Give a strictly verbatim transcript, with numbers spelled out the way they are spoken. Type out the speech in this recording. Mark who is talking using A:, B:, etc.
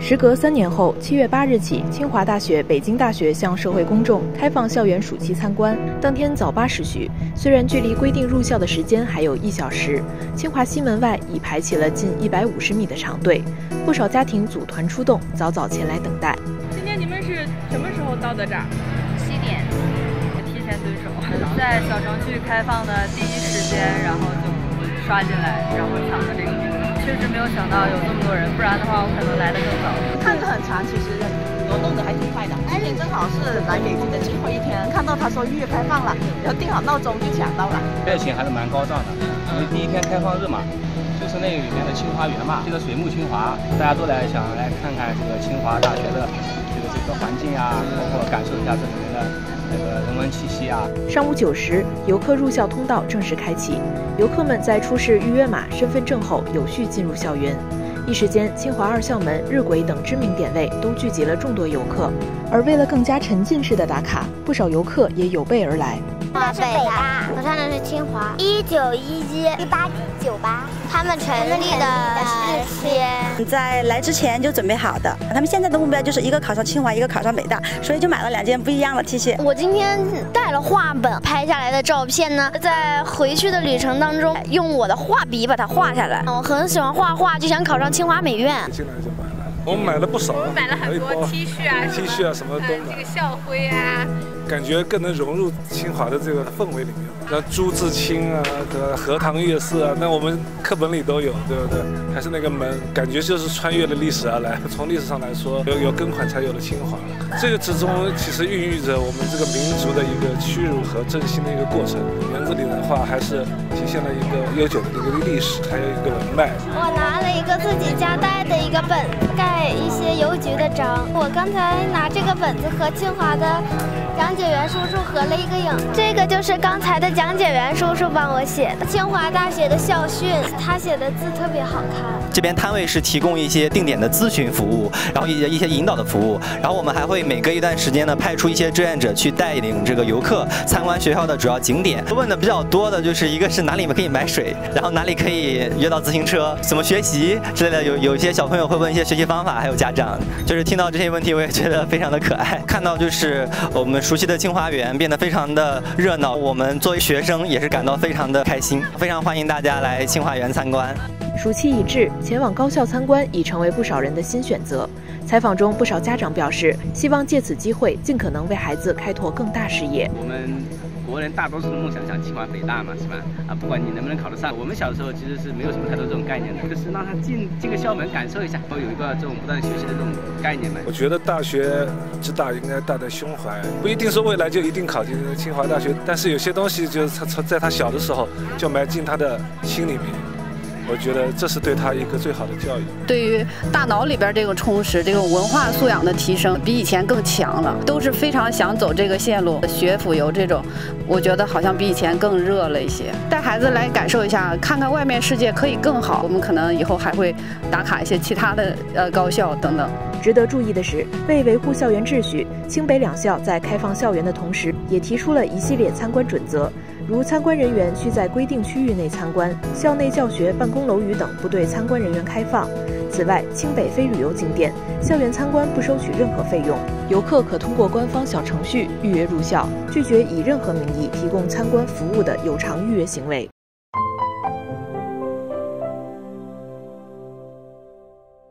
A: 时隔三年后，七月八日起，清华大学、北京大学向社会公众开放校园暑期参观。当天早八时许，虽然距离规定入校的时间还有一小时，清华西门外已排起了近一百五十米的长队，不少家庭组团出动，早早前来等待。
B: 今天你们是什么时候到的这儿？
C: 七点，
B: 提前蹲守，在小程序开放的第一时间，然后就刷进来，然后抢的这个名额。确实没有想到有这么多人，不然的话我可能来的更早。
D: 看着很长，其实流动的还挺快的。今天正好是来北京的最后一天，看到他说预约开放了，然后定好闹钟就抢到了。
E: 热情还是蛮高涨的，因为第一天开放日嘛，就是那个里面的清华园嘛，这个水木清华，大家都来想来看看这个清华大学的这个这个环境啊，包括感受一下这里面的这个人文气息啊。
A: 上午九时，游客入校通道正式开启，游客们在出示预约码、身份证后有序进入校园。一时间，清华二校门、日晷等知名点位都聚集了众多游客。而为了更加沉浸式的打卡，不少游客也有备而来。
F: 我是北大，我上的是清华。一九一一，一八九八，他们成立的是先
G: 在来之前就准备好的。他们现在的目标就是一个考上清华，一个考上北大，所以就买了两件不一样的 T 恤。
F: 我今天带了画本，拍下来的照片呢，在回去的旅程当中，用我的画笔把它画下来。我很喜欢画画，就想考上清华美院。
H: 进来就买了，我们买了不少，
B: 我买了很多 T 恤啊
H: ，T 恤啊什么都买。
B: 这个校徽啊。
H: 感觉更能融入清华的这个氛围里面，像朱自清啊、和荷塘月色啊，那我们课本里都有，对不对？还是那个门，感觉就是穿越了历史而来。从历史上来说，有有庚款才有了清华。这个之中其实孕育着我们这个民族的一个屈辱和振兴的一个过程。园子里的话，还是体现了一个悠久的一个历史，还有一个文脉。
F: 我拿了一个自己家带的一个本子，盖一些邮局的章。我刚才拿这个本子和清华的讲解员叔叔合了一个影，这个就是刚才的讲解员叔叔帮我写的清华大学的校训，他写的字特别好看。
I: 这边摊位是提供一些定点的咨询服务，然后一些一些引导的服务，然后我们还会每隔一段时间呢派出一些志愿者去带领这个游客参观学校的主要景点。问的比较多的就是一个是哪里可以买水，然后哪里可以约到自行车，怎么学习之类的。有有一些小朋友会问一些学习方法，还有家长就是听到这些问题，我也觉得非常的可爱。看到就是我们熟悉的清华园变得非常的热闹，我们作为学生也是感到非常的开心，非常欢迎大家来清华园参观。
A: 暑期已至，前往高校参观已成为不少人的新选择。采访中，不少家长表示，希望借此机会尽可能为孩子开拓更大视野。
E: 我们国人大多数的梦想想清华北大嘛，是吧？啊，不管你能不能考得上，我们小时候其实是没有什么太多这种概念的，就是让他进进个校门感受一下，会有一个这种不断学习的这种概念嘛。
H: 我觉得大学之大应该大在胸怀，不一定说未来就一定考进清华大学，但是有些东西就是他在他小的时候就埋进他的心里面。我觉得这是对他一个最好的教育。
J: 对于大脑里边这个充实，这种文化素养的提升，比以前更强了。都是非常想走这个线路，学府游这种，我觉得好像比以前更热了一些。带孩子来感受一下，看看外面世界可以更好。我们可能以后还会打卡一些其他的呃高校等等。
A: 值得注意的是，为维护校园秩序，清北两校在开放校园的同时，也提出了一系列参观准则。如参观人员需在规定区域内参观，校内教学、办公楼宇等不对参观人员开放。此外，清北非旅游景点校园参观不收取任何费用，游客可通过官方小程序预约入校，拒绝以任何名义提供参观服务的有偿预约行为。